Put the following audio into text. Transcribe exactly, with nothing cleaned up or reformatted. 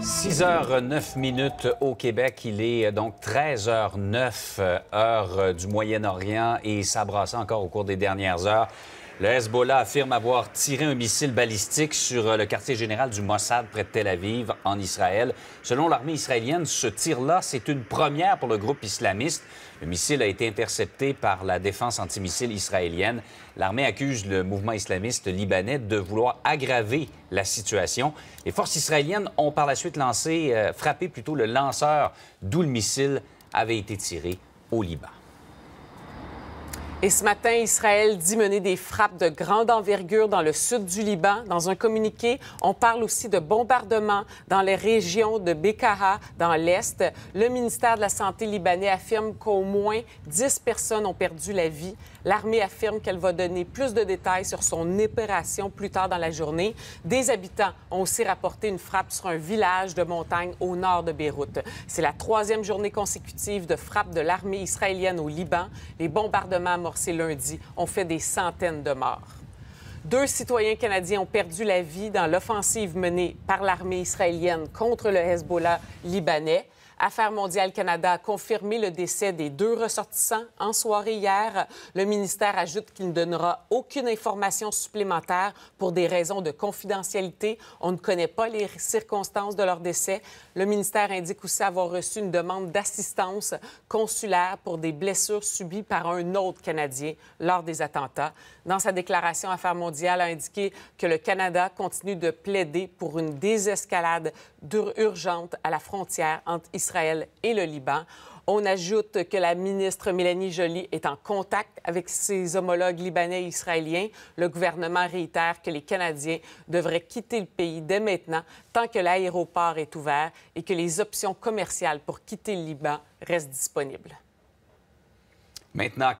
six heures neuf minutes au Québec. Il est donc treize heures neuf, heure du Moyen-Orient, et ça brasse encore au cours des dernières heures. Le Hezbollah affirme avoir tiré un missile balistique sur le quartier général du Mossad près de Tel Aviv, en Israël. Selon l'armée israélienne, ce tir-là, c'est une première pour le groupe islamiste. Le missile a été intercepté par la défense antimissile israélienne. L'armée accuse le mouvement islamiste libanais de vouloir aggraver la situation. Les forces israéliennes ont par la suite lancé, euh, frappé plutôt le lanceur d'où le missile avait été tiré au Liban. Et ce matin, Israël dit mener des frappes de grande envergure dans le sud du Liban. Dans un communiqué, on parle aussi de bombardements dans les régions de Bekaa, dans l'Est. Le ministère de la Santé libanais affirme qu'au moins dix personnes ont perdu la vie. L'armée affirme qu'elle va donner plus de détails sur son opération plus tard dans la journée. Des habitants ont aussi rapporté une frappe sur un village de montagne au nord de Beyrouth. C'est la troisième journée consécutive de frappe de l'armée israélienne au Liban. Les bombardements amorcés lundi ont fait des centaines de morts. Deux citoyens canadiens ont perdu la vie dans l'offensive menée par l'armée israélienne contre le Hezbollah libanais. Affaires mondiales Canada a confirmé le décès des deux ressortissants en soirée hier. Le ministère ajoute qu'il ne donnera aucune information supplémentaire pour des raisons de confidentialité. On ne connaît pas les circonstances de leur décès. Le ministère indique aussi avoir reçu une demande d'assistance consulaire pour des blessures subies par un autre Canadien lors des attentats. Dans sa déclaration, Affaires mondiales a indiqué que le Canada continue de plaider pour une désescalade urgente à la frontière entre Israël et le Liban. On ajoute que la ministre Mélanie Joly est en contact avec ses homologues libanais et israéliens. Le gouvernement réitère que les Canadiens devraient quitter le pays dès maintenant, tant que l'aéroport est ouvert, et que les options commerciales pour quitter le Liban restent disponibles. Maintenant,